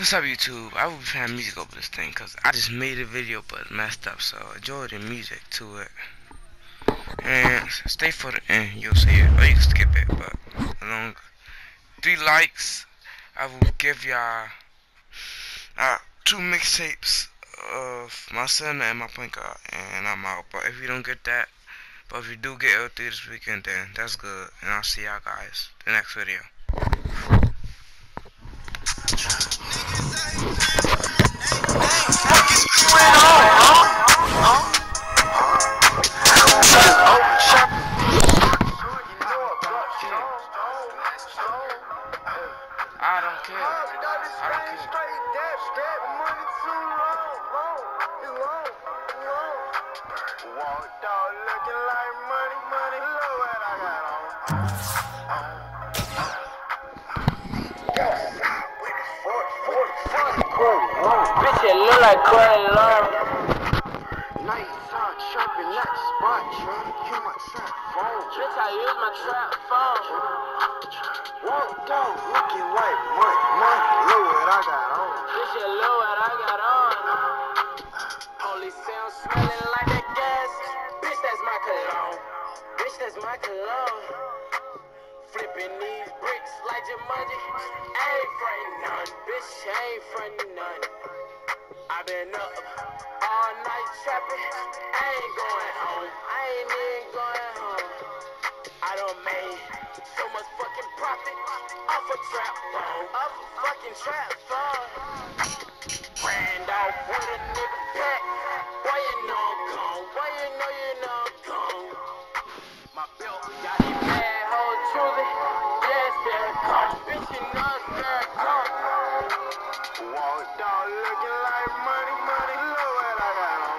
What's up, YouTube? I will be playing music over this thing because I just made a video but messed up, so enjoy the music to it. And stay for the end, you'll see it, or you can skip it, but along 3 likes, I will give y'all 2 mixtapes of my son and my point guard, and I'm out. But if you don't get that, but if you do get L3 this weekend, then that's good, and I'll see y'all guys in the next video. I don't care. Walked out looking like money, look what I got on. Bitch, it look like Corey Love. Night talk, shopping that spot, you my trap phone. Bitch, I use my trap phone. Walked out looking like money, look what I got on. Bitch, it look what I got on. Only sound smelling like that gas. Bitch, that's my cologne. Bitch, that's my cologne. Flipping these bricks like Jumanji. I ain't frontin' none. Bitch, I ain't frontin' none. I been up all night trapping. I ain't going home. I ain't even going home. I done made so much fucking profit off a trap phone. Off a fucking trap phone. Ran off with a nigga pack. Why you know I'm gone? Why you know I'm gone? My belt got it bad, hold truly. Yes, there it comes. Bitch, you know it's there it comes. Walked out looking like money, look what I got on.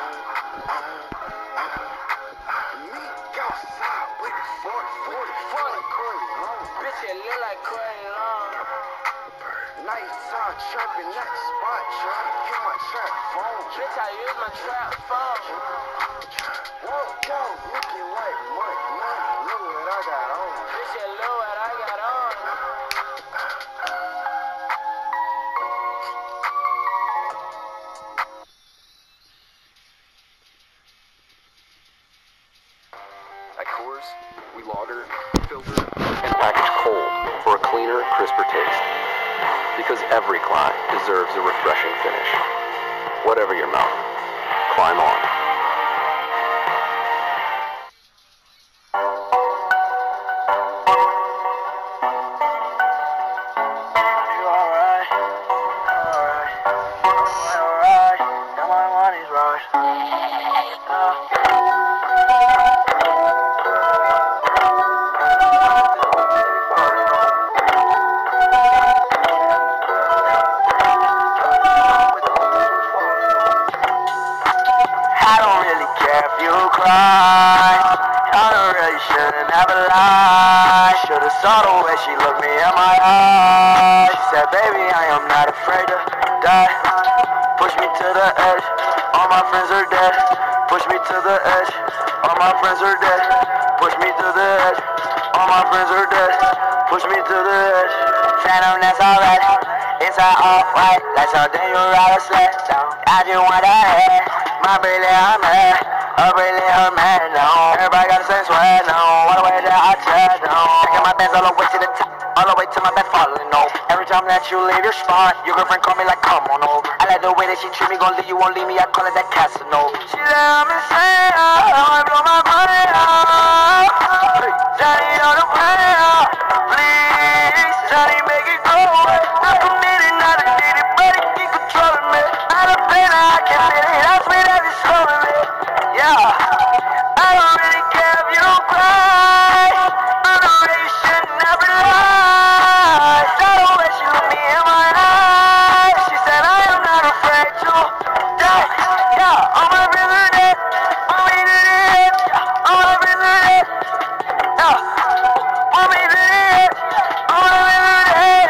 Me outside with 40, bitch, it look like Corey Long. Nights out trapping that spot, you my trap phone. Bitch, I use my trap phone. Walked out looking like money, look what I got on. Bitch, it look what I got on. At Coors, we lager, filter, and package cold for a cleaner, crisper taste. Because every climb deserves a refreshing finish. Whatever your mountain, climb on. I don't really care if you cry. I don't really shouldn't have a lie. Should've saw the way she looked me in my eyes. She said, baby, I am not afraid to die. Push me to the edge, all my friends are dead. Push me to the edge, all my friends are dead. Push me to the edge, all my friends are dead. Push me to the edge. Phantom, that's alright. Inside off-white, like something you ride a sled down. I just want that head. My belly, I'm mad. Her belly, her man, no. Everybody got the same sweat, no. All the way that I tread, no. Taking my bands all the way to the top, all the way to my bed falling, no. Every time that you leave your spot, your girlfriend call me like, come on over. I like the way that she treat me, gon' leave you, won't leave me. I call it that Casanova. She said I'm insane, I blow my money out. Johnny on the player, please. Johnny make it go away. I don't need it, not a need it, but it keep controlling me. I don't pay that I can't feel it, that's me that is slowing me. Yeah, I don't really care if you don't cry. I'm the way you should never lie. Saw the way she looked me in my eyes. She said I am not afraid to die. Yeah, all my friends are dead. Want me to the edge. All my friends are dead. Yeah, want me to the edge. All my friends are dead.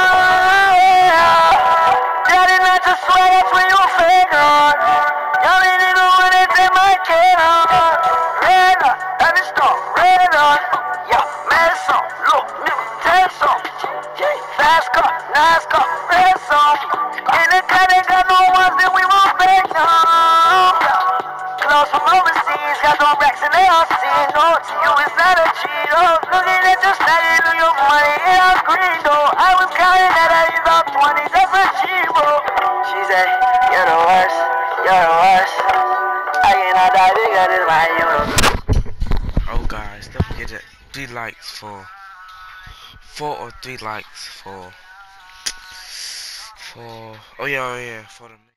Daddy, not to swear, that's when you fake on. Y'all ain't even when they take my kid on. Red on, every storm, red on. Yeah, mad song, look, nigga, take some. Yeah, fast car, nice car, red song. from overseas, got no racks and they all seen. No, to you it's not a cheat. Oh, looking at your status of your money, it all green though. I was counting that I is all 20s, that's a G, bro. She said, you're the worst, you're the worst. I cannot die bigger than my universe. Oh guys, don't forget that 3 likes for 4 or 3 likes for oh yeah, for the